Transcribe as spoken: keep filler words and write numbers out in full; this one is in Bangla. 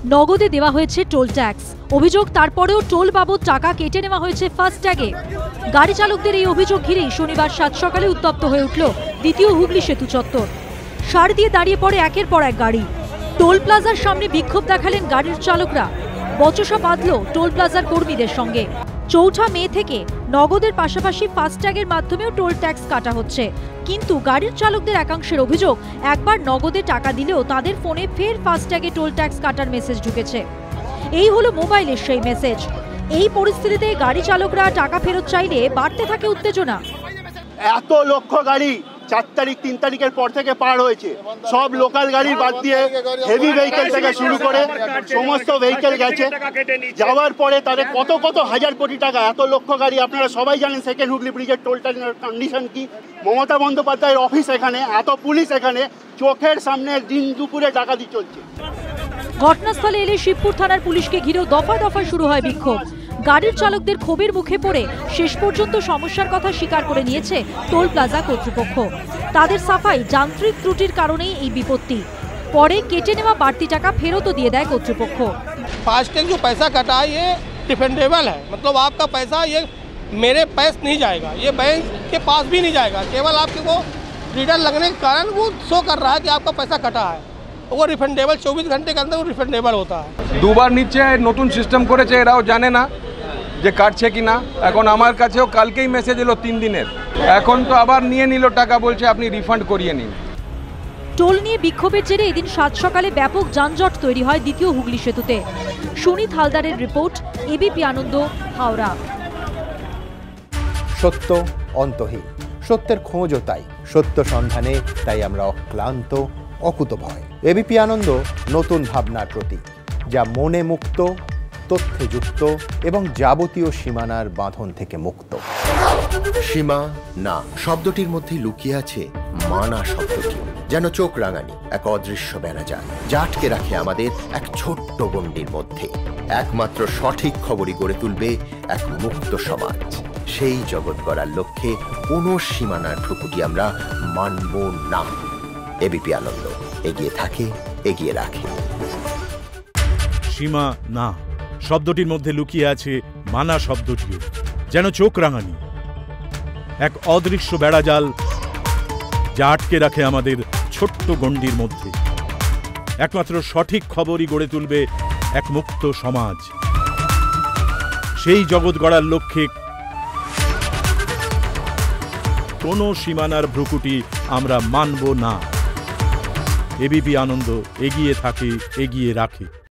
নগদে দেওয়া হয়েছে টোল ট্যাক্স। অভিযোগ তারপরেও টোল বাবদ টাকা কেটে নেওয়া হয়েছে ফাস্ট্যাগে। গাড়ি চালকদের এই অভিযোগ ঘিরেই শনিবার সাত সকালে উত্তপ্ত হয়ে উঠল দ্বিতীয় হুগলি সেতু চত্বর। সার দিয়ে দাঁড়িয়ে পড়ে একের পর এক গাড়ি। টোল প্লাজার সামনে বিক্ষোভ দেখালেন গাড়ির চালকরা। বচসা বাঁধল টোল প্লাজার কর্মীদের সঙ্গে। চৌঠা মে থেকে নগদের পাশাপাশি ফাস্ট্যাগের মাধ্যমেও টোল ট্যাক্স কাটা হচ্ছে, কিন্তু গাড়ির চালকদের একাংশের অভিযোগ একবার নগদে টাকা দিলেও তাদের ফোনে ফের ফাস্ট্যাগে টোল ট্যাক্স কাটার মেসেজ ঢুকেছে। এই হলো মোবাইলের সেই মেসেজ। এই পরিস্থিতিতে গাড়ি চালকরা টাকা ফেরত চাইলে বাড়তে থাকে উত্তেজনা। এত লক্ষ গাড়ি চার তারিখ তিন তারিখের পর থেকে পার হয়েছে, সব লোকাল গাড়ি বাদ দিয়ে হেভি ভেহিকেল থেকে শুরু করে সমস্ত ভেহিকেল গেছে। যাওয়ার পরে তাদের কত কত হাজার কোটি টাকা, এত লক্ষ গাড়ি। আপনারা সবাই জানেন সেকেন্ড হুগলি ব্রিজের টোলটার কন্ডিশন কি। মমতা বন্দ্যোপাধ্যায়ের অফিস এখানে, এত পুলিশ এখানে, চোখের সামনে দিন দুপুরে ডাকাতি চলছে। ঘটনাস্থলে এলে শিবপুর থানার পুলিশকে ঘিরেও দফা দফা শুরু হয় বিক্ষোভ। গাড়ির চালকদের ক্ষোভের মুখে পড়ে শেষ পর্যন্ত সমস্যার কথা স্বীকার করে নিয়েছে টোল প্লাজা কর্তৃপক্ষ। তাদের সাফাই, যান্ত্রিক ত্রুটির কারণেই এই বিপত্তি। পরে কেটে নেওয়া বাড়তি টাকা ফেরতও দিয়ে দেয় কর্তৃপক্ষ। फास्टैग जो पैसा कटा है ये डिफेंडेबल है, मतलब आपका पैसा ये मेरे पास नहीं जाएगा, ये बैंक के पास भी नहीं जाएगा। केवल आपके वो रीडर लगने के कारण वो शो कर रहा है कि आपका पैसा कटा है। वो रिफंडेबल चौबीस घंटे के अंदर वो रिफंडेबल होता है। দুবার নিচ্ছে, নতুন সিস্টেম করেছে, এরাও জানে না যে কাটছে কিনা। এখন আমার কাছেও কালকেই মেসেজ এলো তিন দিনের, এখন তো আবার নিয়ে নিল টাকা, বলছে আপনি রিফান্ড করিয়ে নিন। টোল নিয়ে বিক্ষোভের জেরে এদিন সাত সকালে ব্যাপক যানজট তৈরি হয় দ্বিতীয় হুগলি সেতুতে। সুনীত হালদারের রিপোর্ট, এবিপি আনন্দ, হাওড়া। সত্য অন্তহীন, সত্যের খোঁজও তাই, সত্য সন্ধানে তাই আমরা অক্লান্ত, অকুতভয়। এবিপি আনন্দ নতুন ভাবনার প্রতীক, যা মনে মুক্ত, তথ্যে যুক্ত এবং যাবতীয় সীমানার বাঁধন থেকে মুক্ত। সীমা না শব্দটির মধ্যে লুকিয়ে আছে মানা শব্দটি, যেন চোখ রাঙানি এক অদৃশ্য বেড়াজাল, যা আটকে রাখে আমাদের এক ছোট্ট গণ্ডির মধ্যে। একমাত্র সঠিক খবরই গড়ে তুলবে এক মুক্ত সমাজ। সেই জগৎ গড়ার লক্ষ্যে কোনো সীমানার ঠুকুটি আমরা মানব না। এবিপি আনন্দ এগিয়ে থাকে, এগিয়ে রাখে। সীমা না শব্দটির মধ্যে লুকিয়ে আছে মানা শব্দটিও, যেন চোখ রাঙানি এক অদৃশ্য বেড়াজাল, যা আটকে রাখে আমাদের ছোট্ট গণ্ডির মধ্যে। একমাত্র সঠিক খবরই গড়ে তুলবে এক মুক্ত সমাজ। সেই জগৎ গড়ার লক্ষ্যে কোনো সীমানার ভ্রুকুটি আমরা মানব না। এবিপি আনন্দ এগিয়ে থাকে, এগিয়ে রাখে।